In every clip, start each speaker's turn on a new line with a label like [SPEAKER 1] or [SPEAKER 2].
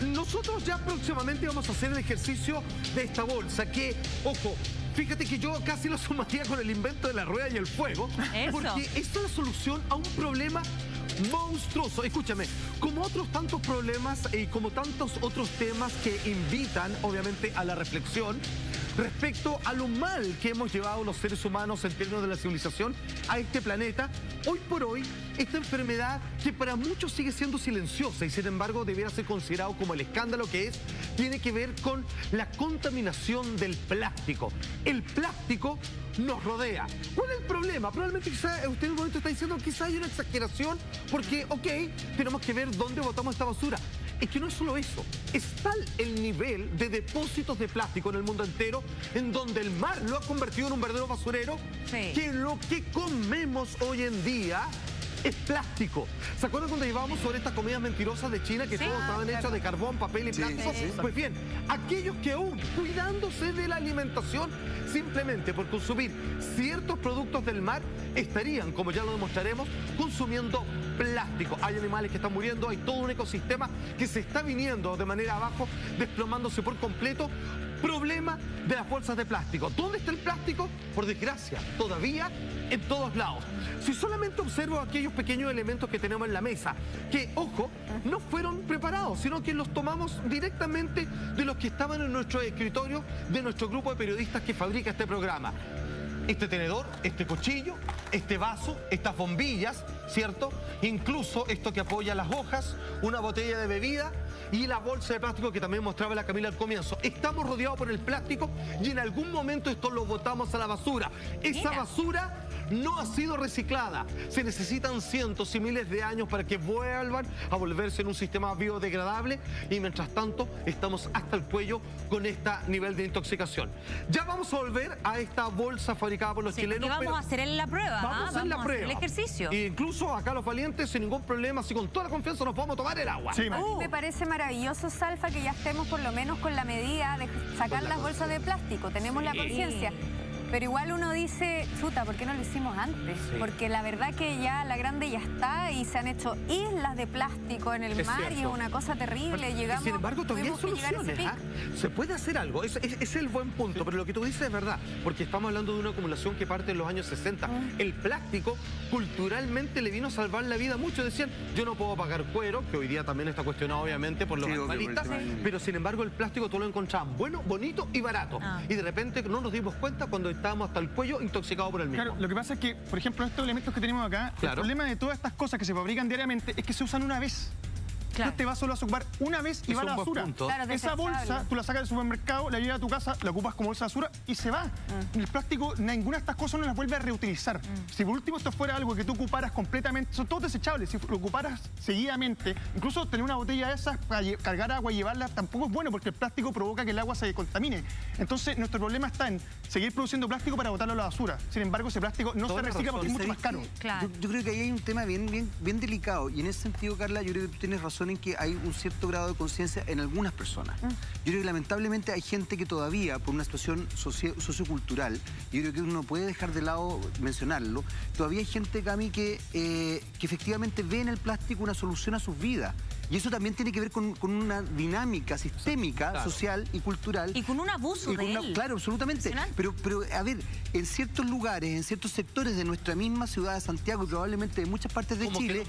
[SPEAKER 1] nosotros ya próximamente vamos a hacer el ejercicio de esta bolsa que, ojo, fíjate que yo casi lo sumaría con el invento de la rueda y el fuego.
[SPEAKER 2] Eso.
[SPEAKER 1] Porque esta es la solución a un problema monstruoso. Escúchame, como otros tantos problemas y como tantos otros temas que invitan, obviamente, a la reflexión respecto a lo mal que hemos llevado los seres humanos en términos de la civilización a este planeta, hoy por hoy, esta enfermedad que para muchos sigue siendo silenciosa y sin embargo debiera ser considerado como el escándalo que es, tiene que ver con la contaminación del plástico. El plástico nos rodea. ¿Cuál es el problema? Probablemente quizá usted en un momento está diciendo quizá hay una exageración porque, ok, tenemos que ver dónde botamos esta basura. Es que no es solo eso, es tal el nivel de depósitos de plástico en el mundo entero, en donde el mar lo ha convertido en un verdadero basurero, que lo que comemos hoy en día es plástico. ¿Se acuerdan cuando llevábamos sobre estas comidas mentirosas de China que todos estaban hechas de carbón, papel y plástico? Pues bien, aquellos que aún cuidándose de la alimentación simplemente por consumir ciertos productos del mar estarían, como ya lo demostraremos, consumiendo plástico. Hay animales que están muriendo, hay todo un ecosistema que se está viniendo de manera abajo, desplomándose por completo. Problema de las bolsas de plástico. ¿Dónde está el plástico? Por desgracia, todavía en todos lados. Si solamente observo aquellos pequeños elementos que tenemos en la mesa, que, ojo, no fueron preparados, sino que los tomamos directamente de los que estaban en nuestro escritorio, de nuestro grupo de periodistas que fabrica este programa. Este tenedor, este cuchillo, este vaso, estas bombillas, ¿cierto? Incluso esto que apoya las hojas, una botella de bebida y la bolsa de plástico que también mostraba la Camila al comienzo. Estamos rodeados por el plástico y en algún momento esto lo botamos a la basura. Esa basura no ha sido reciclada. Se necesitan cientos y miles de años para que vuelvan a volverse en un sistema biodegradable y mientras tanto estamos hasta el cuello con este nivel de intoxicación. Ya vamos a volver a esta bolsa fabricada por los chilenos.
[SPEAKER 2] Vamos a hacer la prueba.
[SPEAKER 1] Vamos a hacer la prueba.
[SPEAKER 2] El ejercicio.
[SPEAKER 1] E incluso acá los valientes sin ningún problema, así con toda la confianza nos podemos tomar el agua.
[SPEAKER 3] Sí, me parece maravilloso, Salfa, que ya estemos por lo menos con la medida de sacar las bolsas de plástico. Tenemos la conciencia. Pero igual uno dice, chuta, ¿por qué no lo hicimos antes? Porque la verdad que ya la grande ya está y se han hecho islas de plástico en el mar y es una cosa terrible. Llegamos,
[SPEAKER 1] sin embargo, todavía hay soluciones. Se puede hacer algo, es el buen punto, pero lo que tú dices es verdad, porque estamos hablando de una acumulación que parte en los años 60. El plástico culturalmente le vino a salvar la vida a muchos. Decían, yo no puedo pagar cuero, que hoy día también está cuestionado obviamente por los animalistas, pero sin embargo el plástico tú lo encontrabas bueno, bonito y barato. Y de repente no nos dimos cuenta cuando estábamos hasta el cuello intoxicados por el mismo.
[SPEAKER 3] Claro, lo que pasa es que, por ejemplo, estos elementos que tenemos acá, el problema de todas estas cosas que se fabrican diariamente es que se usan una vez. Este vaso lo vas a ocupar una vez y va a la basura. Esa bolsa, tú la sacas del supermercado, la llevas a tu casa, la ocupas como bolsa de basura y se va. El plástico, ninguna de estas cosas no las vuelve a reutilizar. Si por último esto fuera algo que tú ocuparas completamente, son todos desechables, si lo ocuparas seguidamente, incluso tener una botella de esas para cargar agua y llevarla tampoco es bueno porque el plástico provoca que el agua se contamine. Entonces nuestro problema está en seguir produciendo plástico para botarlo a la basura. Sin embargo, ese plástico no se recicla porque es mucho más caro.
[SPEAKER 4] Yo creo que ahí hay un tema bien delicado y en ese sentido, Carla, yo creo que tú tienes razón en que hay un cierto grado de conciencia en algunas personas. Yo creo que lamentablemente hay gente que todavía, por una situación sociocultural, yo creo que uno no puede dejar de lado mencionarlo, todavía hay gente, Cami, que efectivamente ve en el plástico una solución a sus vidas. Y eso también tiene que ver con una dinámica sistémica, social y cultural.
[SPEAKER 2] Y con un abuso de él.
[SPEAKER 4] Claro, absolutamente. Pero, a ver, en ciertos lugares, en ciertos sectores de nuestra misma ciudad de Santiago y probablemente de muchas partes de Chile,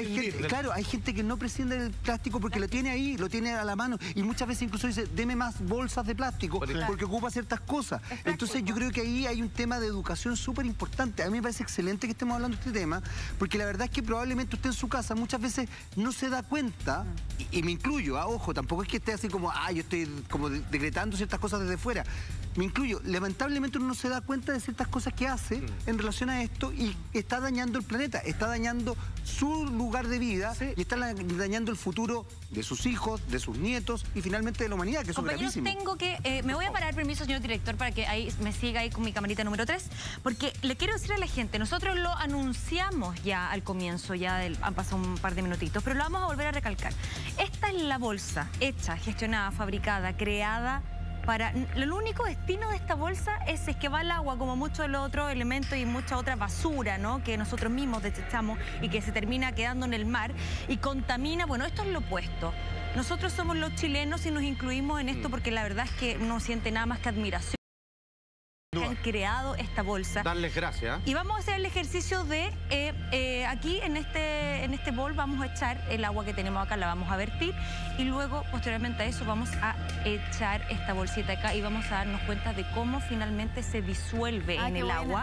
[SPEAKER 4] hay gente que no prescinde del plástico porque lo tiene ahí, lo tiene a la mano. Y muchas veces incluso dice, deme más bolsas de plástico porque ocupa ciertas cosas. Entonces yo creo que ahí hay un tema de educación súper importante. A mí me parece excelente que estemos hablando de este tema porque la verdad es que probablemente usted en su casa muchas veces no se da cuenta. Y me incluyo, ojo, tampoco es que esté así como, yo estoy como decretando ciertas cosas desde fuera. Me incluyo, lamentablemente uno no se da cuenta de ciertas cosas que hace en relación a esto y está dañando el planeta, está dañando su lugar de vida y está dañando el futuro de sus hijos, de sus nietos y finalmente de la humanidad, que es gravísimo.
[SPEAKER 2] Tengo que, me voy a parar, permiso, señor director, para que ahí me siga ahí con mi camarita número 3, porque le quiero decir a la gente, nosotros lo anunciamos ya al comienzo, han pasado un par de minutitos, pero lo vamos a volver a recalcar. Esta es la bolsa hecha, gestionada, fabricada, creada para... El único destino de esta bolsa es que va al agua, como muchos de los otros elementos y mucha otra basura, ¿no?, que nosotros mismos desechamos y que se termina quedando en el mar y contamina. Bueno, esto es lo opuesto. nosotros somos los chilenos y nos incluimos en esto porque la verdad es que no siente nada más que admiración que han creado esta bolsa.
[SPEAKER 1] Darles gracias.
[SPEAKER 2] Y vamos a hacer el ejercicio de, aquí en este bol vamos a echar el agua que tenemos acá, la vamos a vertir y luego, posteriormente a eso, vamos a echar esta bolsita acá y vamos a darnos cuenta de cómo finalmente se disuelve en el agua.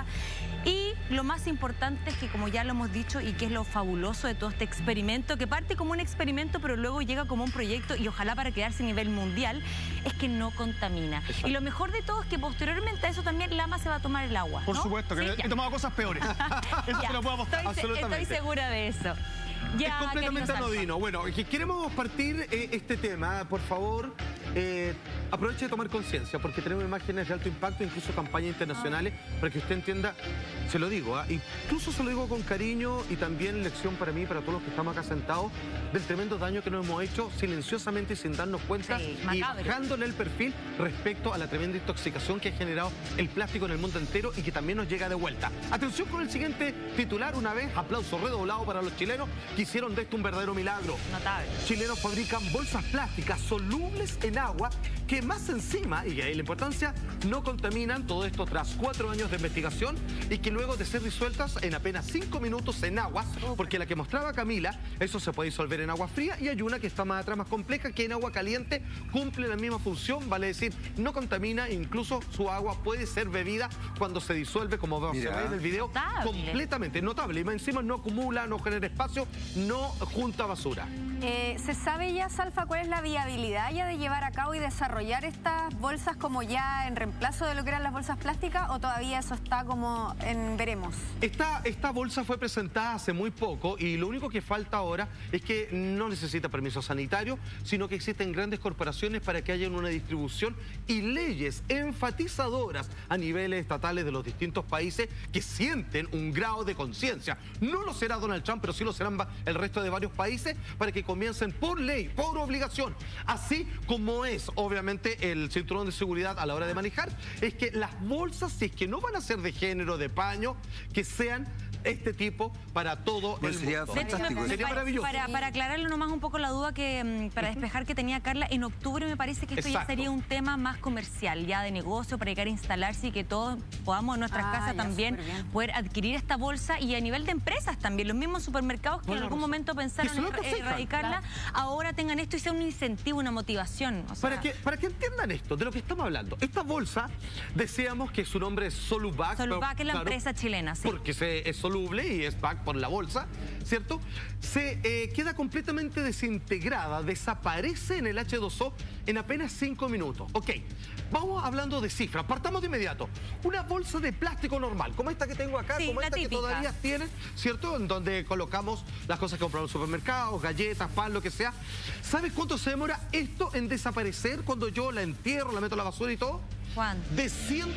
[SPEAKER 2] Y lo más importante es que, como ya lo hemos dicho y que es lo fabuloso de todo este experimento, que parte como un experimento pero luego llega como un proyecto y ojalá para quedarse a nivel mundial, es que no contamina. Exacto. Y lo mejor de todo es que posteriormente a eso también Lama se va a tomar el agua, ¿no?
[SPEAKER 3] Por supuesto, que he tomado cosas peores. Eso te lo puedo apostar.
[SPEAKER 2] Estoy segura de eso. Ya,
[SPEAKER 1] es completamente anodino. Bueno, queremos partir este tema, por favor. Aproveche de tomar conciencia, porque tenemos imágenes de alto impacto, incluso campañas internacionales, para que usted entienda, se lo digo, incluso se lo digo con cariño y también lección para mí, para todos los que estamos acá sentados, del tremendo daño que nos hemos hecho silenciosamente y sin darnos cuenta, y bajándole el perfil respecto a la tremenda intoxicación que ha generado el plástico en el mundo entero y que también nos llega de vuelta. Atención con el siguiente titular, una vez, aplauso redoblado para los chilenos que hicieron de esto un verdadero milagro.
[SPEAKER 2] Notable.
[SPEAKER 1] Chilenos fabrican bolsas plásticas solubles en agua que más encima, y ahí la importancia, no contaminan, todo esto tras 4 años de investigación y que luego de ser disueltas en apenas 5 minutos en agua, porque la que mostraba Camila, eso se puede disolver en agua fría y hay una que está más atrás, más compleja, que en agua caliente cumple la misma función, vale decir, no contamina, incluso su agua puede ser bebida cuando se disuelve, como vemos en el video, completamente notable. Y más encima no acumula, no genera espacio, no junta basura.
[SPEAKER 5] ¿Se sabe ya, Salfa, cuál es la viabilidad ya de llevar a cabo y desarrollar estas bolsas como ya en reemplazo de lo que eran las bolsas plásticas o todavía eso está como en veremos?
[SPEAKER 1] Esta bolsa fue presentada hace muy poco y lo único que falta ahora es que no necesita permiso sanitario, sino que existen grandes corporaciones para que haya una distribución y leyes enfatizadoras a niveles estatales de los distintos países que sienten un grado de conciencia. No lo será Donald Trump, pero sí lo serán el resto de varios países para que comiencen por ley, por obligación, así como es obviamente el cinturón de seguridad a la hora de manejar, es que las bolsas, si es que no van a ser de género, de paño, que sean este tipo para todo el
[SPEAKER 4] sería
[SPEAKER 1] mundo.
[SPEAKER 4] Fantástico.
[SPEAKER 1] Sería maravilloso.
[SPEAKER 2] Para aclararle nomás un poco la duda que para despejar que tenía Carla, en octubre me parece que esto ya sería un tema más comercial, ya de negocio, para llegar a instalarse y que todos podamos en nuestras casas también poder adquirir esta bolsa y a nivel de empresas también, los mismos supermercados que en algún momento pensaron en erradicarla, ahora tengan esto y sea un incentivo, una motivación. O sea,
[SPEAKER 1] para que entiendan esto, de lo que estamos hablando. Esta bolsa, decíamos que su nombre es Soluvac.
[SPEAKER 2] Soluvac es la empresa chilena, sí.
[SPEAKER 1] Porque es soluble y es back por la bolsa, ¿cierto? Se queda completamente desintegrada, desaparece en el H2O en apenas 5 minutos. Ok, vamos hablando de cifras, partamos de inmediato. Una bolsa de plástico normal, como esta que tengo acá, como esta típica que todavía tienen, ¿cierto? En donde colocamos las cosas que compramos en supermercados, galletas, pan, lo que sea. ¿Sabes cuánto se demora esto en desaparecer cuando yo la entierro, la meto a la basura y todo?
[SPEAKER 2] ¿Cuánto?
[SPEAKER 1] De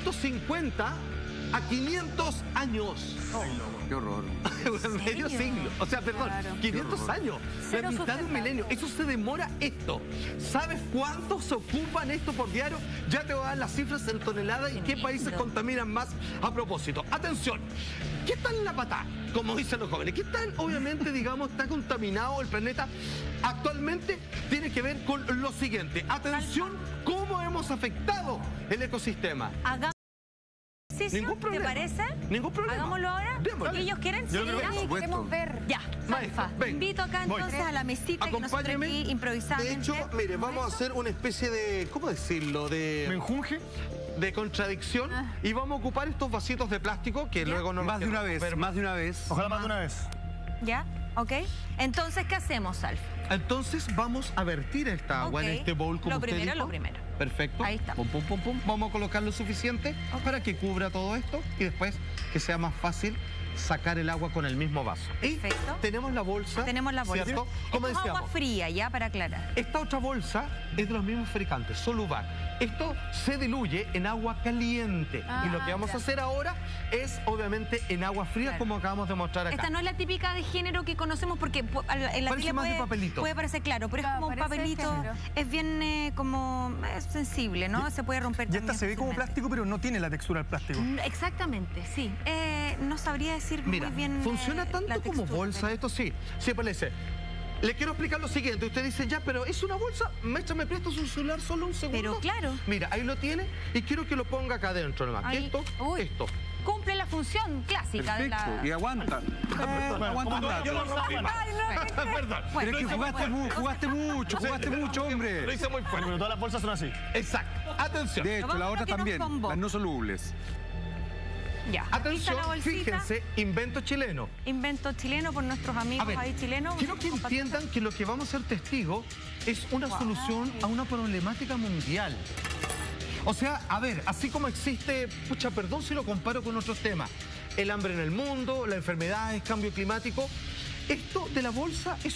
[SPEAKER 1] 150 a 500 años.
[SPEAKER 4] Qué horror.
[SPEAKER 1] Medio siglo. O sea, perdón, 500 años. La mitad de un milenio. Eso se demora esto. ¿Sabes cuánto se ocupan esto por diario? Ya te voy a dar las cifras en toneladas y qué países contaminan más a propósito. Atención. ¿Qué tal la patá? Como dicen los jóvenes. ¿Qué tan, obviamente, digamos, está contaminado el planeta? Actualmente tiene que ver con lo siguiente. Atención, cómo hemos afectado el ecosistema.
[SPEAKER 2] ¿Ningún problema? ¿Te parece?
[SPEAKER 1] Ningún problema.
[SPEAKER 2] Hagámoslo ahora. ¿Porque ellos quieren?
[SPEAKER 5] Sí, queremos ver.
[SPEAKER 2] Ya, Salfa, invito acá entonces a la mesita que nosotros aquí improvisamos.
[SPEAKER 1] De hecho, mire, vamos a hacer una especie de, ¿cómo decirlo? De
[SPEAKER 3] menjunje.
[SPEAKER 1] De contradicción y vamos a ocupar estos vasitos de plástico que luego no
[SPEAKER 4] más de una vez, más de una vez.
[SPEAKER 3] Ojalá más de una vez.
[SPEAKER 2] ¿Ya? ¿Ok? Entonces, ¿qué hacemos, Salfa?
[SPEAKER 1] Entonces vamos a vertir esta agua en este bowl como usted dijo.
[SPEAKER 2] Lo primero.
[SPEAKER 1] Perfecto.
[SPEAKER 2] Ahí está.
[SPEAKER 1] Pum, pum, pum, pum. Vamos a colocar lo suficiente para que cubra todo esto y después que sea más fácil sacar el agua con el mismo vaso.
[SPEAKER 2] Perfecto.
[SPEAKER 1] Y tenemos la bolsa.
[SPEAKER 2] Tenemos la bolsa.
[SPEAKER 1] ¿Cierto?
[SPEAKER 2] Como decíamos, agua fría, ya, para aclarar.
[SPEAKER 1] Esta otra bolsa es de los mismos fabricantes, Soluvac. Esto se diluye en agua caliente. Y lo que vamos a hacer ahora es, obviamente, en agua fría, como acabamos de mostrar acá.
[SPEAKER 2] Esta no es la típica de género que conocemos porque en la tele puede parecer claro, pero es como un papelito, es bien como sensible, ¿no? Se puede romper.
[SPEAKER 3] Y esta se ve como plástico, pero no tiene la textura del plástico.
[SPEAKER 2] Exactamente, sí. No sabría decir muy bien.
[SPEAKER 1] Funciona tanto como bolsa, esto sí. Sí, parece. Le quiero explicar lo siguiente. Usted dice, ya, pero es una bolsa. Maestra, ¿me prestas un celular solo un segundo?
[SPEAKER 2] Pero claro.
[SPEAKER 1] Mira, ahí lo tiene y quiero que lo ponga acá adentro nomás. Esto.
[SPEAKER 2] Cumple la función clásica.
[SPEAKER 4] Perfecto.
[SPEAKER 2] De la...
[SPEAKER 4] Y aguanta. Aguanta un rato.
[SPEAKER 1] Yo lo rompí. Perdón.
[SPEAKER 4] Pero es que jugaste mucho, hombre.
[SPEAKER 1] Lo hice muy fuerte.
[SPEAKER 3] Bueno, todas las bolsas son así.
[SPEAKER 1] Exacto. Atención.
[SPEAKER 4] De hecho, las otras también. Las no solubles.
[SPEAKER 2] Ya.
[SPEAKER 1] Atención, fíjense, invento chileno.
[SPEAKER 2] Invento chileno por nuestros amigos ahí chilenos.
[SPEAKER 1] Quiero que entiendan que lo que vamos a ser testigos es una solución a una problemática mundial. O sea, a ver, así como existe, pucha, perdón si lo comparo con otros temas, el hambre en el mundo, la enfermedad, el cambio climático, esto de la bolsa es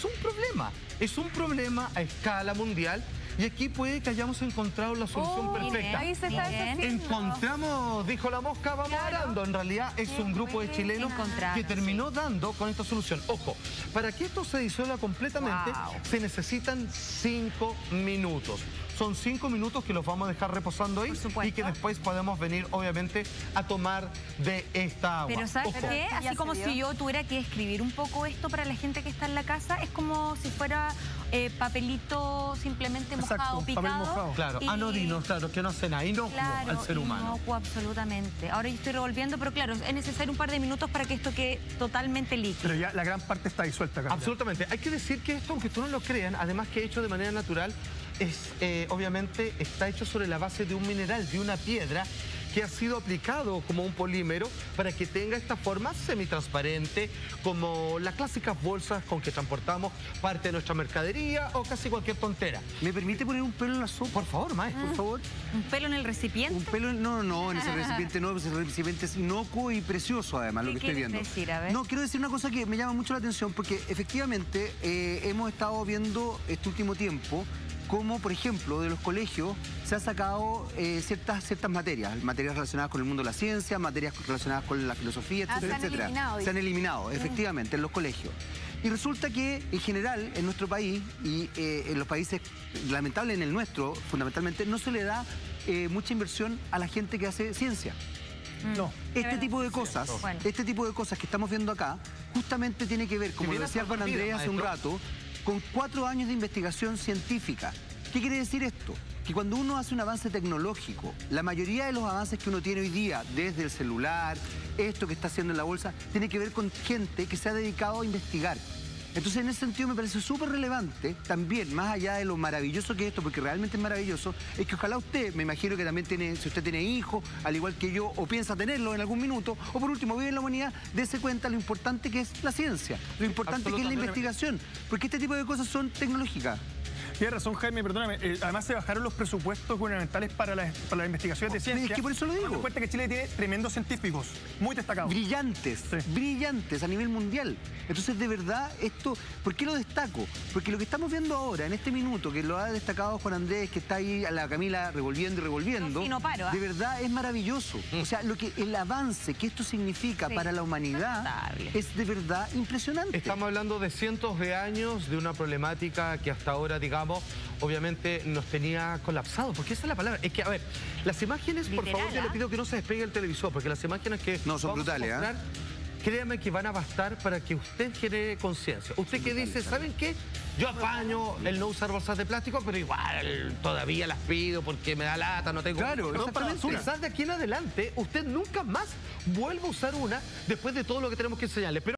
[SPEAKER 1] un problema a escala mundial. Y aquí puede que hayamos encontrado la solución perfecta.
[SPEAKER 5] Ahí se está
[SPEAKER 1] encontramos, dijo la mosca, vamos arando. En realidad es un grupo de chilenos que terminó dando con esta solución. Ojo, para que esto se disuelva completamente se necesitan 5 minutos. Son 5 minutos que los vamos a dejar reposando ahí y que después podemos venir, obviamente, a tomar de esta agua.
[SPEAKER 2] Pero ¿sabes qué? Así como si yo tuviera que escribir un poco esto para la gente que está en la casa, es como si fuera papelito simplemente mojado, picado.
[SPEAKER 3] Papel mojado.
[SPEAKER 1] Claro, anodino, claro, que no hace nada, inocuo al ser humano.
[SPEAKER 2] Inocuo, absolutamente. Ahora yo estoy revolviendo, pero claro, es necesario un par de minutos para que esto quede totalmente líquido.
[SPEAKER 3] Pero ya la gran parte está disuelta acá.
[SPEAKER 1] Absolutamente. Hay que decir que esto, aunque ustedes no lo crean, además que hecho de manera natural, obviamente está hecho sobre la base de un mineral, de una piedra que ha sido aplicado como un polímero para que tenga esta forma semitransparente, como las clásicas bolsas con que transportamos parte de nuestra mercadería o casi cualquier tontera.
[SPEAKER 4] ¿Me permite poner un pelo en la sopa?
[SPEAKER 1] Por favor, maestro.
[SPEAKER 4] Por favor.
[SPEAKER 2] ¿Un pelo en el recipiente?
[SPEAKER 4] Un pelo no, en ese recipiente no, ese recipiente es inocuo y precioso además, lo que estoy viendo.
[SPEAKER 2] Decir? A ver.
[SPEAKER 4] No, quiero decir una cosa que me llama mucho la atención porque efectivamente hemos estado viendo este último tiempo como, por ejemplo, de los colegios se han sacado ciertas materias relacionadas con el mundo de la ciencia, materias relacionadas con la filosofía, etcétera, etcétera. Se han eliminado, efectivamente, en los colegios. Y resulta que, en general, en nuestro país y en los países, lamentable en el nuestro, fundamentalmente, no se le da mucha inversión a la gente que hace ciencia.
[SPEAKER 3] No.
[SPEAKER 4] Este tipo de cosas que estamos viendo acá, justamente tiene que ver, como lo decía Juan Andrés hace un rato, con 4 años de investigación científica. ¿Qué quiere decir esto? Que cuando uno hace un avance tecnológico, la mayoría de los avances que uno tiene hoy día, desde el celular, esto que está haciendo en la bolsa, tiene que ver con gente que se ha dedicado a investigar. Entonces, en ese sentido me parece súper relevante, también, más allá de lo maravilloso que es esto, porque realmente es maravilloso, es que ojalá usted, me imagino que también tiene, si usted tiene hijos, al igual que yo, o piensa tenerlo en algún minuto, o por último, vive en la humanidad, dése cuenta lo importante que es la ciencia, lo importante que es la investigación, porque este tipo de cosas son tecnológicas.
[SPEAKER 3] Tienes razón, Jaime, perdóname. Además, se bajaron los presupuestos gubernamentales para las investigaciones de ciencia.
[SPEAKER 4] Es que por eso lo digo.
[SPEAKER 3] Me cuenta que Chile tiene tremendos científicos, muy destacados.
[SPEAKER 4] Brillantes a nivel mundial. Entonces, de verdad, esto... ¿Por qué lo destaco? Porque lo que estamos viendo ahora, en este minuto, que lo ha destacado Juan Andrés, que está ahí a la Camila revolviendo y revolviendo,
[SPEAKER 2] no paro,
[SPEAKER 4] de verdad es maravilloso. O sea, el avance que esto significa para la humanidad es de verdad impresionante.
[SPEAKER 1] Estamos hablando de cientos de años de una problemática que hasta ahora, digamos, obviamente nos tenía colapsado, porque esa es la palabra. Es que, a ver, las imágenes, por favor, yo le pido que no se despegue el televisor, porque las imágenes que
[SPEAKER 4] no son brutales,
[SPEAKER 1] a mostrar, créame que van a bastar para que usted genere conciencia. Usted que dice, ¿saben qué? Yo apaño el no usar bolsas de plástico, pero igual todavía las pido porque me da lata, no tengo...
[SPEAKER 4] Claro,
[SPEAKER 1] quizás de aquí en adelante usted nunca más vuelva a usar una después de todo lo que tenemos que enseñarle. Pero